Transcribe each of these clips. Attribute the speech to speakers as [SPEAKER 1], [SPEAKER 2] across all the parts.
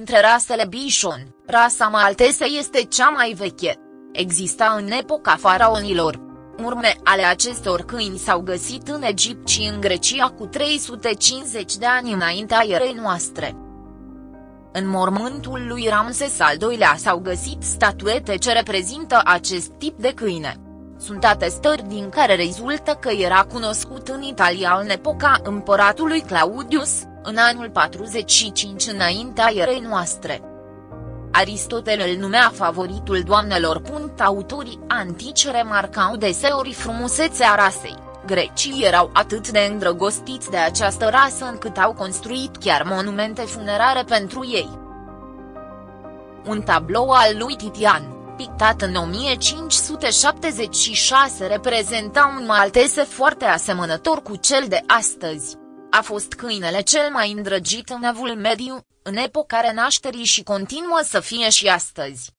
[SPEAKER 1] dintre rasele Bichon, rasa malteză este cea mai veche. Exista în epoca faraonilor. Urme ale acestor câini s-au găsit în Egipt și în Grecia cu 350 de ani înaintea erei noastre. În mormântul lui Ramses al II-lea s-au găsit statuete ce reprezintă acest tip de câine. Sunt atestări din care rezultă că era cunoscut în Italia în epoca împăratului Claudius, în anul 45 înaintea erei noastre. Aristotel îl numea favoritul doamnelor. Autorii antici remarcau deseori frumusețea rasei. Grecii erau atât de îndrăgostiți de această rasă încât au construit chiar monumente funerare pentru ei. Un tablou al lui Titian, pictat în 1576, reprezenta un malteze foarte asemănător cu cel de astăzi. A fost câinele cel mai îndrăgit în Evul Mediu, în epoca Renașterii și continuă să fie și astăzi.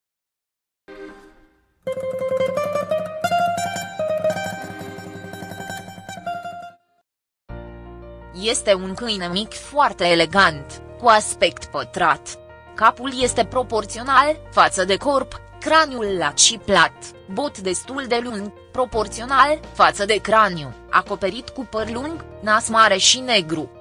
[SPEAKER 1] Este un câine mic foarte elegant, cu aspect pătrat. Capul este proporțional față de corp, craniul lat și plat, bot destul de lung, proporțional față de craniu, acoperit cu păr lung, nas mare și negru.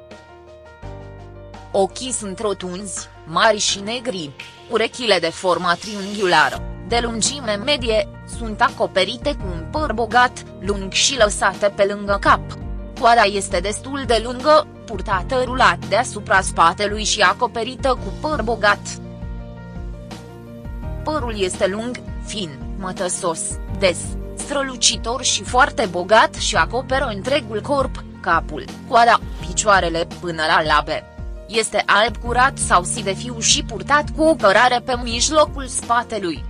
[SPEAKER 1] Ochii sunt rotunzi, mari și negri. Urechile de formă triunghiulară, de lungime medie, sunt acoperite cu un păr bogat, lung și lăsate pe lângă cap. Coada este destul de lungă, purtată rulat deasupra spatelui și acoperită cu păr bogat. Părul este lung, fin, mătăsos, des, strălucitor și foarte bogat și acoperă întregul corp, capul, coada, picioarele până la labe. Este alb curat sau sidefiu și purtat cu o cărare pe mijlocul spatelui.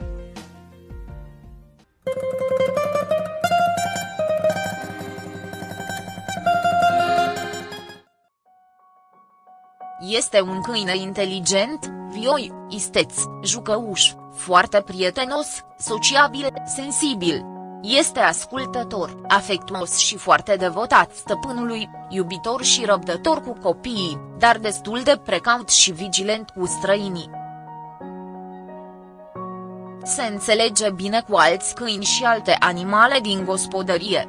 [SPEAKER 1] Este un câine inteligent, vioi, isteț, jucăuș, foarte prietenos, sociabil, sensibil. Este ascultător, afectuos și foarte devotat stăpânului, iubitor și răbdător cu copiii, dar destul de precaut și vigilent cu străinii. Se înțelege bine cu alți câini și alte animale din gospodărie.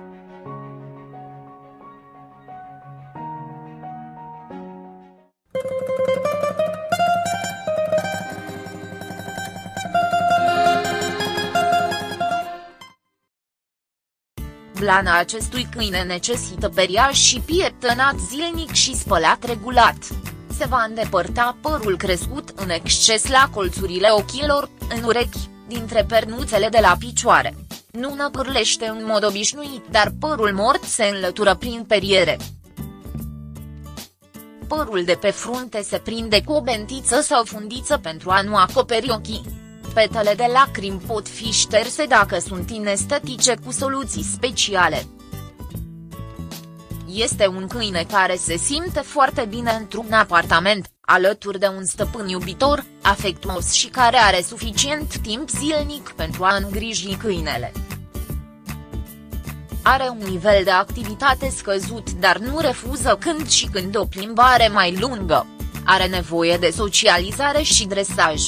[SPEAKER 1] Blana acestui câine necesită periaj și pieptănat zilnic și spălat regulat. Se va îndepărta părul crescut în exces la colțurile ochilor, în urechi, dintre pernuțele de la picioare. Nu năpârlește în mod obișnuit, dar părul mort se înlătură prin periere. Părul de pe frunte se prinde cu o bentiță sau fundiță pentru a nu acoperi ochii. Petele de lacrimi pot fi șterse dacă sunt inestetice cu soluții speciale. Este un câine care se simte foarte bine într-un apartament, alături de un stăpân iubitor, afectuos și care are suficient timp zilnic pentru a îngriji câinele. Are un nivel de activitate scăzut, dar nu refuză când și când o plimbare mai lungă. Are nevoie de socializare și dresaj.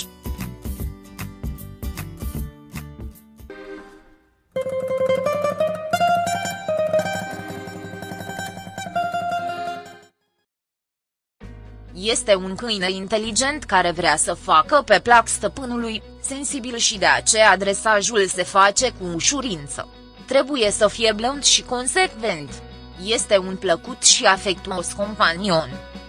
[SPEAKER 1] Este un câine inteligent care vrea să facă pe plac stăpânului, sensibil și de aceea dresajul se face cu ușurință. Trebuie să fie blând și consecvent. Este un plăcut și afectuos companion.